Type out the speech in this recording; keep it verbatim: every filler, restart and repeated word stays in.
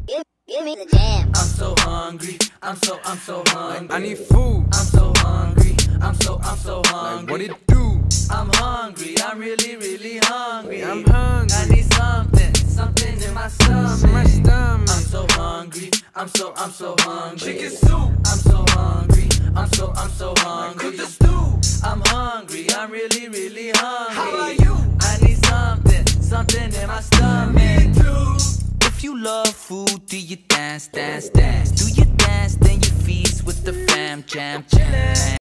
Give, give me the jam. I'm so hungry, I'm so, I'm so hungry. I need food. I'm so hungry, I'm so, I'm so hungry. Like what it do? I'm hungry, I'm really, really hungry. I'm hungry. I need something, something in my stomach. My stomach. I'm so hungry, I'm so, I'm so hungry. Chicken soup. I'm so hungry, I'm so, I'm so hungry. Cook the stew. I'm hungry, I'm really, really hungry. How about you? I need something, something in my stomach. Me too. If you love food, do you dance, dance, dance? Do you dance, then you feast with the fam, jam, jam.